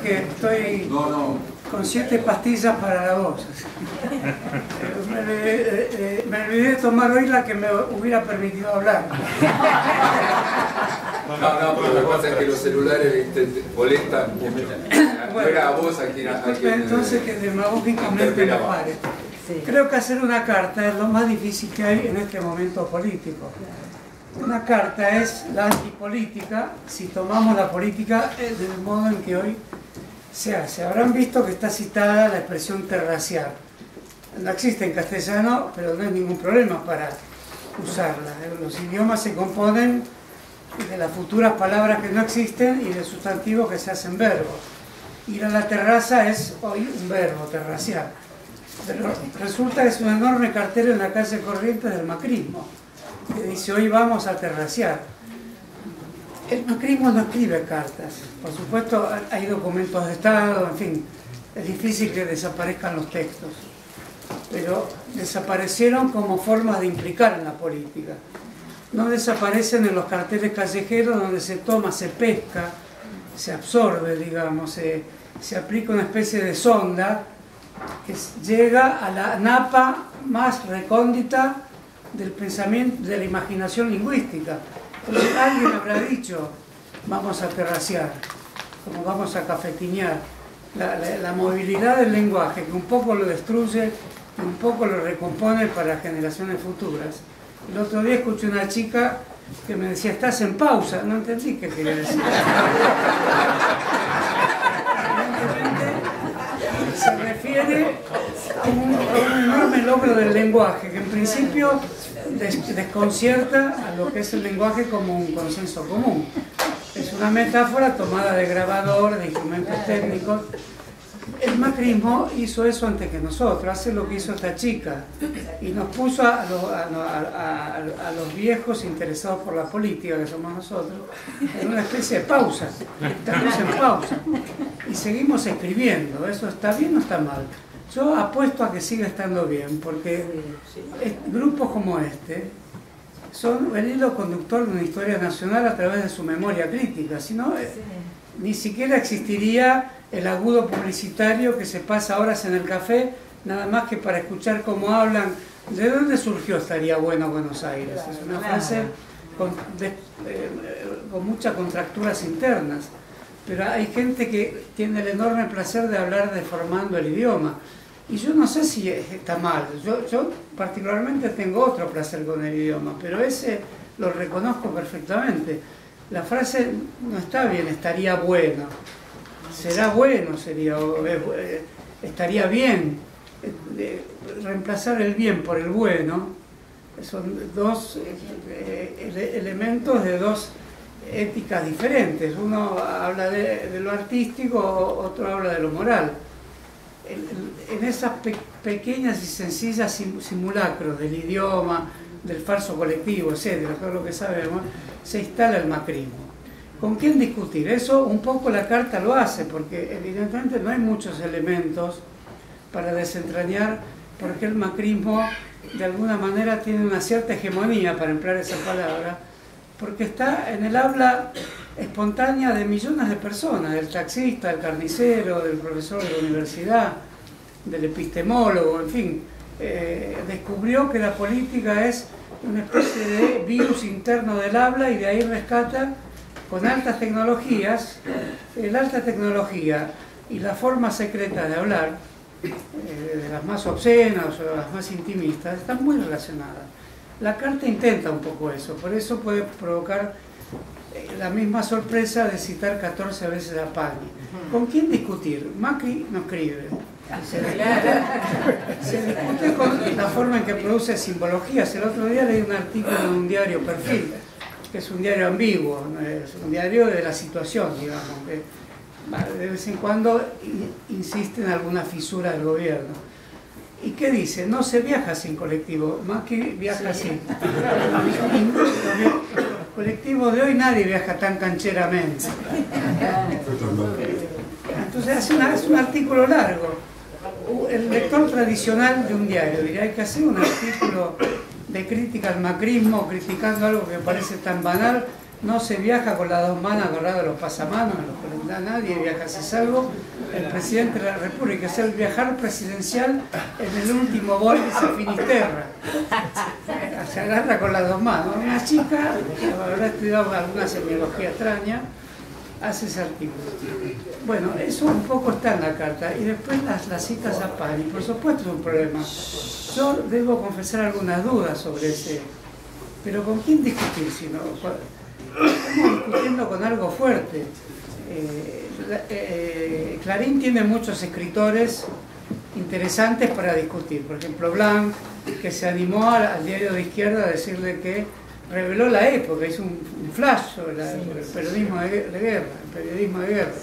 que estoy con 7 pastillas para la voz. Me olvidé de tomar hoy la que me hubiera permitido hablar. No, pero la cosa es que los celulares molestan. No era a vos a quien... Entonces que demagógicamente me pare. Creo que hacer una carta es lo más difícil que hay en este momento político. Una carta es la antipolítica si tomamos la política del modo en que hoy se hace. Habrán visto que está citada la expresión terraciar. No existe en castellano, pero no hay ningún problema para usarla. Los idiomas se componen de las futuras palabras que no existen y de sustantivos que se hacen verbos. Ir a la terraza es hoy un verbo, terraciar. Pero resulta que es un enorme cartel en la calle Corrientes del macrismo, que dice hoy vamos a terraciar. El macrismo no escribe cartas, por supuesto hay documentos de Estado, en fin, es difícil que desaparezcan los textos, pero desaparecieron como formas de implicar en la política. No desaparecen en los carteles callejeros donde se toma, se pesca, se absorbe, digamos, se aplica una especie de sonda que llega a la napa más recóndita del pensamiento, de la imaginación lingüística. Entonces alguien habrá dicho, vamos a terraciar, como vamos a cafetinear. La movilidad del lenguaje, que un poco lo destruye y un poco lo recompone para generaciones futuras. El otro día escuché una chica que me decía, estás en pausa. No entendí qué quería decir. Se refiere a un enorme logro del lenguaje, que en principio desconcierta a lo que es el lenguaje como un consenso común. Es una metáfora tomada de grabador, de instrumentos técnicos. El macrismo hizo eso antes que nosotros, hace lo que hizo esta chica, y nos puso a los viejos interesados por la política, que somos nosotros, en una especie de pausa. Estamos en pausa y seguimos escribiendo. ¿Eso está bien o está mal? Yo apuesto a que siga estando bien, porque grupos como este son el hilo conductor de una historia nacional a través de su memoria crítica. Si no, ni siquiera existiría el agudo publicitario que se pasa horas en el café, nada más que para escuchar cómo hablan. ¿De dónde surgió Estaría Bueno Buenos Aires? Es una frase con muchas contracturas internas, pero hay gente que tiene el enorme placer de hablar deformando el idioma, y yo no sé si está mal. Yo particularmente tengo otro placer con el idioma, pero ese lo reconozco perfectamente. La frase no está bien, estaría bueno. Será bueno, estaría bien. Reemplazar el bien por el bueno son dos elementos de dos éticas diferentes. Uno habla de lo artístico, otro habla de lo moral. En esas pequeñas y sencillas simulacros del idioma, del falso colectivo, etcétera, todo lo que sabemos, se instala el macrismo. ¿Con quién discutir? Eso un poco la carta lo hace, porque evidentemente no hay muchos elementos para desentrañar por qué el macrismo de alguna manera tiene una cierta hegemonía, para emplear esa palabra, porque está en el habla espontánea de millones de personas, del taxista, del carnicero, del profesor de la universidad, del epistemólogo, en fin. Descubrió que la política es una especie de virus interno del habla, y de ahí rescata con altas tecnologías, la alta tecnología y la forma secreta de hablar, de las más obscenas o las más intimistas, están muy relacionadas. La carta intenta un poco eso, por eso puede provocar la misma sorpresa de citar 14 veces a Pani. ¿Con quién discutir? Macri no escribe. Se discute con la forma en que produce simbologías. El otro día leí un artículo en un diario, Perfil, que es un diario ambiguo, es un diario de la situación, digamos, que de vez en cuando insiste en alguna fisura del gobierno. ¿Y qué dice? No se viaja sin colectivo, Macri viaja así. Los colectivos de hoy nadie viaja tan cancheramente. Entonces hace un artículo largo. El lector tradicional de un diario diría, hay que hacer un artículo de crítica al macrismo, criticando algo que parece tan banal, no se viaja con las dos manos agarradas a los pasamanos, nadie viaja así, salvo el presidente de la República. Es el viajar presidencial en el último gol de esa Finisterra. Se agarra con las dos manos. Una chica que habrá estudiado alguna semiología extraña hace ese artículo. Bueno, eso un poco está en la carta. Y después las citas a Pani. Por supuesto es un problema. Yo debo confesar algunas dudas sobre ese. Pero ¿con quién discutir si no? Estamos discutiendo con algo fuerte. Clarín tiene muchos escritores interesantes para discutir. Por ejemplo, Blanc, que se animó al diario de izquierda a decirle que reveló la época, hizo un flash sobre el periodismo de guerra.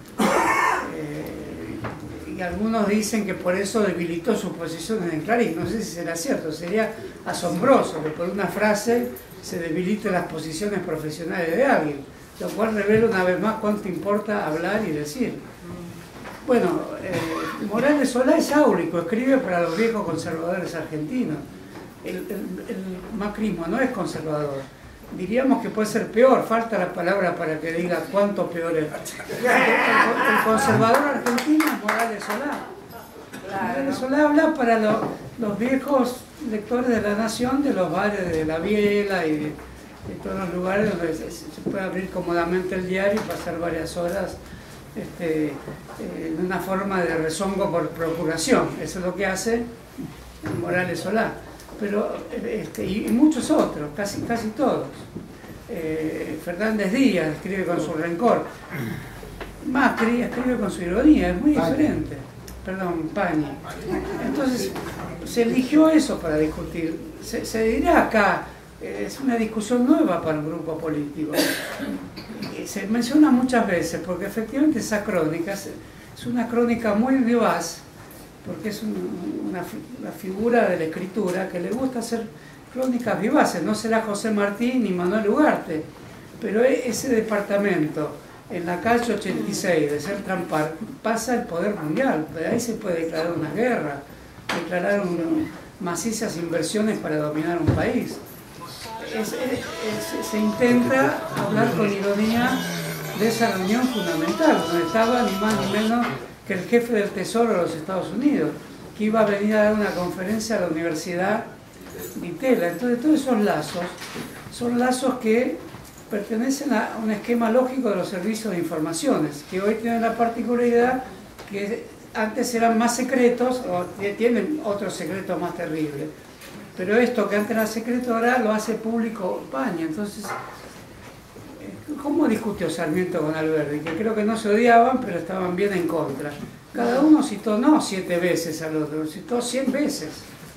Y algunos dicen que por eso debilitó sus posiciones en Clarín. No sé si será cierto, sería asombroso que por una frase se debiliten las posiciones profesionales de alguien, lo cual revela una vez más cuánto importa hablar y decir. Bueno, Morales Solá es áurico, escribe para los viejos conservadores argentinos. El macrismo no es conservador. Diríamos que puede ser peor, falta la palabra para que diga cuánto peor es. El conservador argentino es Morales Solá. Morales Solá habla para los viejos lectores de La Nación, de los bares de La Biela y de todos los lugares donde se puede abrir cómodamente el diario y pasar varias horas en una forma de rezongo por procuración. Eso es lo que hace Morales Solá. Pero, y muchos otros, casi todos. Fernández Díaz escribe con su rencor. Macri escribe con su ironía, es muy diferente. Perdón, Pani. Entonces, se eligió eso para discutir. Se dirá acá, es una discusión nueva para un grupo político. Se menciona muchas veces, porque efectivamente esa crónica es una crónica muy vivaz, porque es una figura de la escritura que le gusta hacer crónicas vivaces. No será José Martí ni Manuel Ugarte, pero ese departamento en la calle 86 de Sertrampar pasa el poder mundial. De ahí se puede declarar una guerra, declarar macizas inversiones para dominar un país. Se intenta hablar con ironía de esa reunión fundamental, donde estaba ni más ni menos que el jefe del Tesoro de los Estados Unidos, que iba a venir a dar una conferencia a la Universidad de Itela. Entonces todos esos lazos son lazos que pertenecen a un esquema lógico de los servicios de informaciones, que hoy tienen la particularidad que antes eran más secretos, o tienen otros secretos más terribles. Pero esto que antes era secreto ahora lo hace público Pani. Entonces, ¿cómo discutió Sarmiento con Alberdi? Que creo que no se odiaban, pero estaban bien en contra. Cada uno citó no 7 veces al otro, citó 100 veces.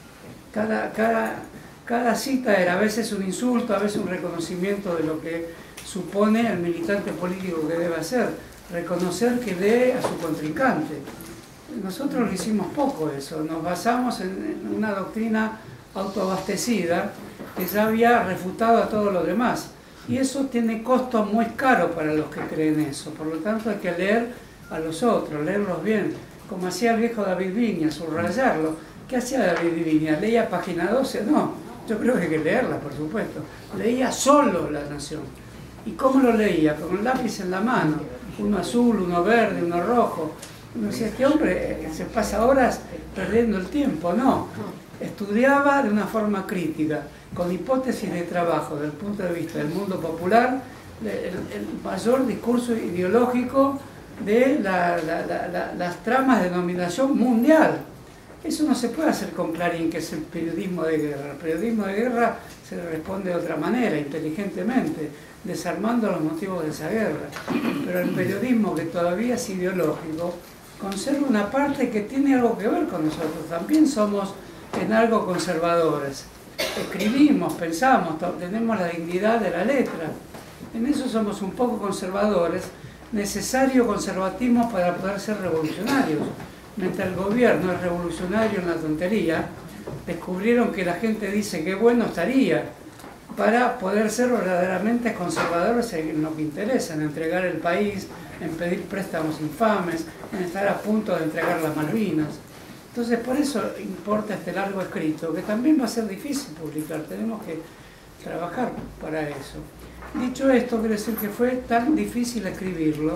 Cada cita era a veces un insulto, a veces un reconocimiento de lo que supone el militante político que debe hacer, reconocer que lee a su contrincante. Nosotros lo hicimos poco eso, nos basamos en una doctrina autoabastecida que ya había refutado a todo lo demás. Y eso tiene costos muy caros para los que creen eso. Por lo tanto hay que leer a los otros, leerlos bien, como hacía el viejo David Viña, subrayarlo. ¿Qué hacía David Viña? ¿Leía página 12? No, yo creo que hay que leerla, por supuesto. Leía solo La Nación. ¿Y cómo lo leía? Con un lápiz en la mano, uno azul, uno verde, uno rojo. Uno decía, este hombre se pasa horas perdiendo el tiempo. No, estudiaba de una forma crítica, con hipótesis de trabajo, desde el punto de vista del mundo popular, el mayor discurso ideológico de las tramas de dominación mundial. Eso no se puede hacer con Clarín, que es el periodismo de guerra. El periodismo de guerra se le responde de otra manera, inteligentemente, desarmando los motivos de esa guerra. Pero el periodismo, que todavía es ideológico, conserva una parte que tiene algo que ver con nosotros. También somos en algo conservadores. Escribimos, pensamos, tenemos la dignidad de la letra. En eso somos un poco conservadores, necesario conservatismo para poder ser revolucionarios. Mientras el gobierno es revolucionario en la tontería, descubrieron que la gente dice que bueno estaría para poder ser verdaderamente conservadores en lo que interesa, en entregar el país, en pedir préstamos infames, en estar a punto de entregar las Malvinas. Entonces, por eso importa este largo escrito, que también va a ser difícil publicar, tenemos que trabajar para eso. Dicho esto, quiere decir que fue tan difícil escribirlo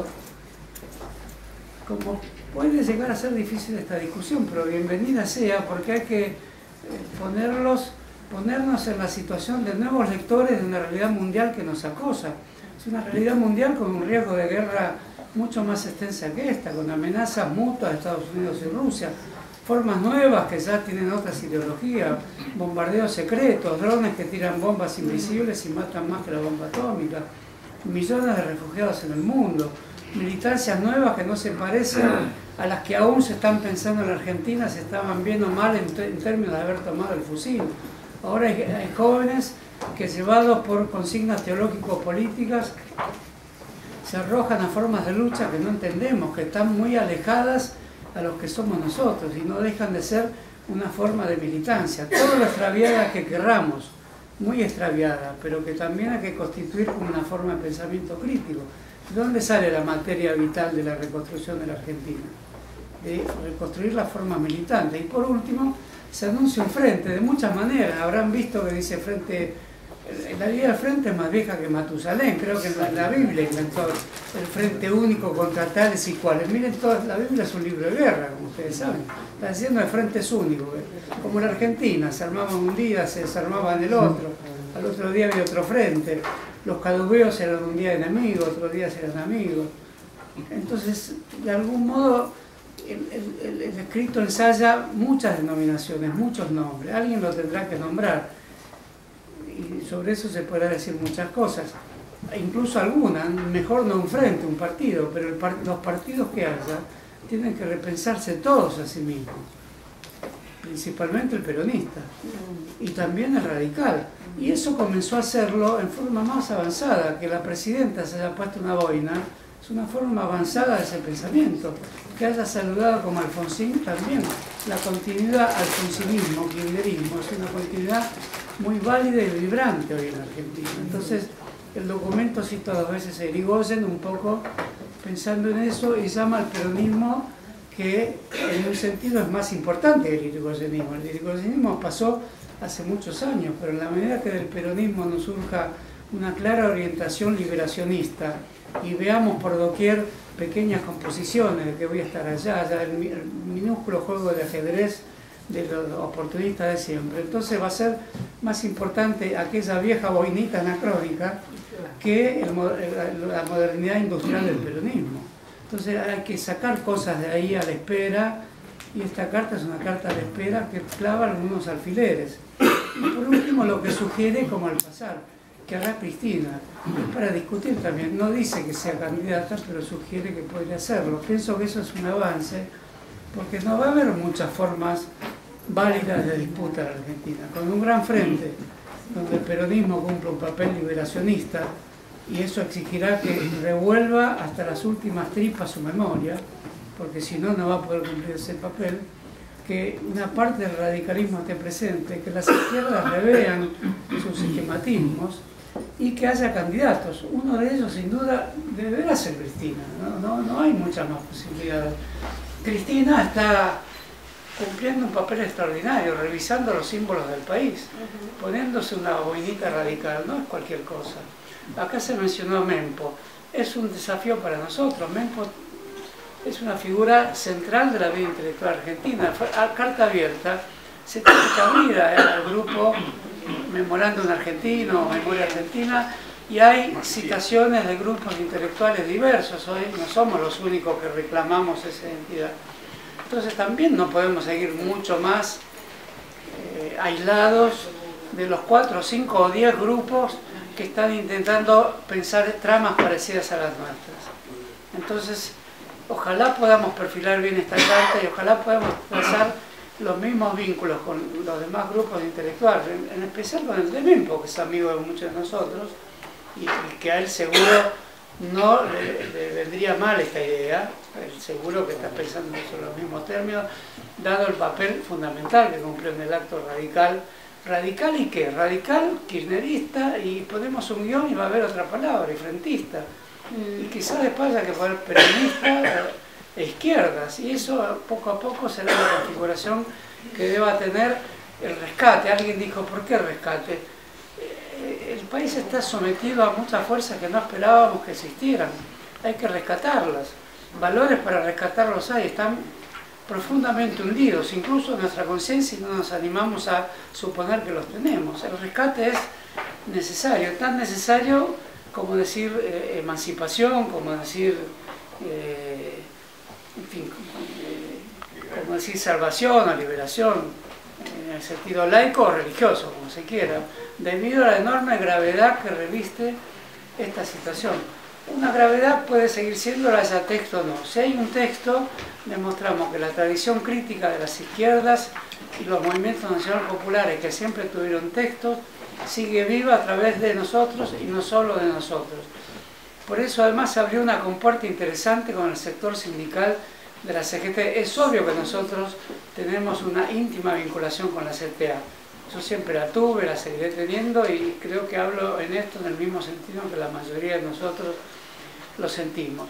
como puede llegar a ser difícil esta discusión, pero bienvenida sea, porque hay que ponernos en la situación de nuevos lectores de una realidad mundial que nos acosa. Es una realidad mundial con un riesgo de guerra mucho más extensa que esta, con amenazas mutuas de Estados Unidos y Rusia, formas nuevas que ya tienen otras ideologías, bombardeos secretos, drones que tiran bombas invisibles y matan más que la bomba atómica, millones de refugiados en el mundo, militancias nuevas que no se parecen a las que aún se están pensando en la Argentina, se estaban viendo mal en términos de haber tomado el fusil. Ahora hay jóvenes que, llevados por consignas teológico-políticas, se arrojan a formas de lucha que no entendemos, que están muy alejadas a los que somos nosotros y no dejan de ser una forma de militancia. Todo lo extraviada que querramos, muy extraviada, pero que también hay que constituir como una forma de pensamiento crítico. ¿De dónde sale la materia vital de la reconstrucción de la Argentina? De reconstruir la forma militante. Y por último, se anuncia un frente de muchas maneras. Habrán visto que dice frente, la idea del frente es más vieja que Matusalén. Creo que la Biblia inventó el frente único contra tales y cuales. Miren, la Biblia es un libro de guerra, como ustedes saben. Está diciendo el frente es único. Como la Argentina, se armaban un día, se desarmaban el otro. Al otro día había otro frente. Los caduveos eran un día enemigos, otros días eran amigos. Entonces, de algún modo, el escrito ensaya muchas denominaciones, muchos nombres. Alguien lo tendrá que nombrar. Y sobre eso se podrá decir muchas cosas. Incluso algunas, mejor no un frente, un partido, pero los partidos que haya tienen que repensarse todos a sí mismos. Principalmente el peronista. Y también el radical. Y eso comenzó a hacerlo en forma más avanzada, que la presidenta se haya puesto una boina, es una forma avanzada de ese pensamiento. Que haya saludado como Alfonsín también, la continuidad alfonsinismo, kirchnerismo, es una continuidad muy válida y vibrante hoy en Argentina. Entonces, el documento cita dos veces a Irigoyen, un poco pensando en eso, y llama al peronismo que en un sentido es más importante que el irigoyenismo. El irigoyenismo pasó hace muchos años, pero en la medida que del peronismo nos surja una clara orientación liberacionista y veamos por doquier pequeñas composiciones de que voy a estar allá, el minúsculo juego de ajedrez de los oportunistas de siempre, entonces va a ser más importante aquella vieja boinita anacrónica que la modernidad industrial del peronismo. Entonces hay que sacar cosas de ahí a la espera, y esta carta es una carta a la espera que clava algunos alfileres. Y por último, lo que sugiere, como al pasar, que hará Cristina, es para discutir también. No dice que sea candidata, pero sugiere que podría hacerlo. Pienso que eso es un avance, porque no va a haber muchas formas válidas de disputa en la Argentina. Con un gran frente, donde el peronismo cumple un papel liberacionista, y eso exigirá que revuelva hasta las últimas tripas su memoria, porque si no, no va a poder cumplir ese papel, que una parte del radicalismo esté presente, que las izquierdas revean sus esquematismos y que haya candidatos. Uno de ellos, sin duda, deberá ser Cristina, no hay muchas más posibilidades. Cristina está cumpliendo un papel extraordinario, revisando los símbolos del país, poniéndose una boinita radical, no es cualquier cosa. Acá se mencionó a Mempo, es un desafío para nosotros. Mempo es una figura central de la vida intelectual argentina. A carta abierta se tiene que abrir al grupo Memorándum Argentino, Memoria Argentina, y hay citaciones de grupos intelectuales diversos. Hoy no somos los únicos que reclamamos esa identidad. Entonces también no podemos seguir mucho más aislados de los 4, 5 o 10 grupos que están intentando pensar tramas parecidas a las nuestras. Entonces, ojalá podamos perfilar bien esta carta y ojalá podamos trazar los mismos vínculos con los demás grupos intelectuales, en especial con el de Mempo, que es amigo de muchos de nosotros, y que a él seguro no le vendría mal esta idea. Él seguro que está pensando sobre los mismos términos, dado el papel fundamental que cumple en el acto radical. ¿Radical y qué? Radical, kirchnerista, y ponemos un guión y va a haber otra palabra, y frentista. Y quizás después haya que poner peronista e izquierdas, y eso poco a poco será la configuración que deba tener el rescate. Alguien dijo, ¿por qué rescate? El país está sometido a muchas fuerzas que no esperábamos que existieran. Hay que rescatarlas. Valores para rescatarlos hay, están profundamente hundidos, incluso en nuestra conciencia, y no nos animamos a suponer que los tenemos. El rescate es necesario, tan necesario como decir emancipación, como decir, en fin, como decir salvación o liberación, en el sentido laico o religioso, como se quiera, debido a la enorme gravedad que reviste esta situación. Una gravedad puede seguir siendo, haya texto o no. Si hay un texto, demostramos que la tradición crítica de las izquierdas y los movimientos nacionales populares que siempre tuvieron textos, sigue viva a través de nosotros y no solo de nosotros. Por eso además se abrió una compuerta interesante con el sector sindical de la CGT. Es obvio que nosotros tenemos una íntima vinculación con la CTA. Yo siempre la tuve, la seguiré teniendo y creo que hablo en esto en el mismo sentido que la mayoría de nosotros lo sentimos.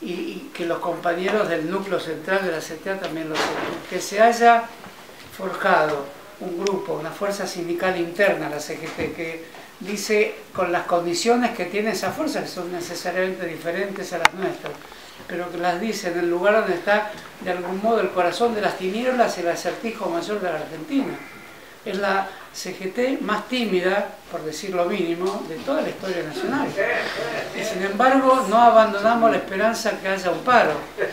Y que los compañeros del núcleo central de la CTA también lo sienten. Que se haya forjado un grupo, una fuerza sindical interna a la CGT que dice con las condiciones que tiene esa fuerza, que son necesariamente diferentes a las nuestras, pero que las dice en el lugar donde está de algún modo el corazón de las tinieblas y el acertijo mayor de la Argentina. Es la CGT más tímida, por decir lo mínimo, de toda la historia nacional. Y sin embargo no abandonamos la esperanza que haya un paro.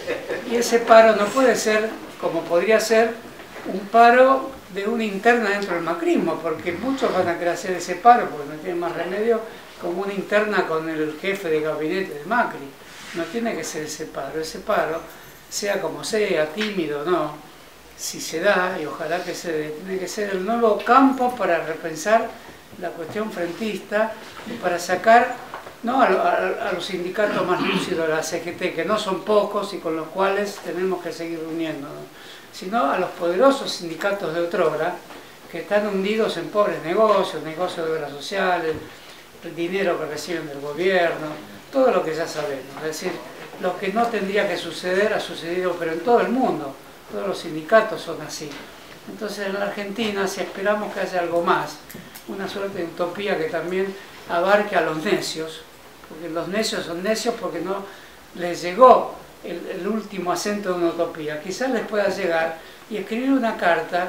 Y ese paro no puede ser, como podría ser, un paro de una interna dentro del macrismo, porque muchos van a querer hacer ese paro, porque no tienen más remedio, como una interna con el jefe de gabinete de Macri. No tiene que ser ese paro, sea como sea, tímido o no, si se da, y ojalá que se dé, tiene que ser el nuevo campo para repensar la cuestión frentista y para sacar, no a los sindicatos más lúcidos de la CGT, que no son pocos y con los cuales tenemos que seguir uniéndonos, sino a los poderosos sindicatos de otrora, que están hundidos en pobres negocios, negocios de obras sociales, el dinero que reciben del gobierno, todo lo que ya sabemos. Es decir, lo que no tendría que suceder ha sucedido, pero en todo el mundo. Todos los sindicatos son así. Entonces en la Argentina, si esperamos que haya algo más, una suerte de utopía que también abarque a los necios, porque los necios son necios porque no les llegó el último acento de una utopía, quizás les pueda llegar y escribir una carta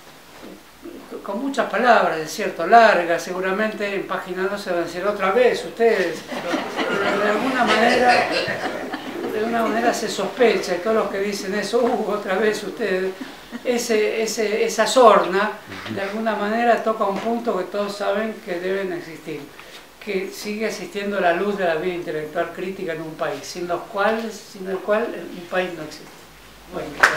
con muchas palabras, es cierto, largas, seguramente en página 12 van a decir otra vez ustedes, pero de alguna manera se sospecha, y todos los que dicen eso, otra vez ustedes, esa sorna, de alguna manera toca un punto que todos saben que deben existir, que sigue existiendo la luz de la vida intelectual crítica en un país, sin el cual un país no existe. Bueno,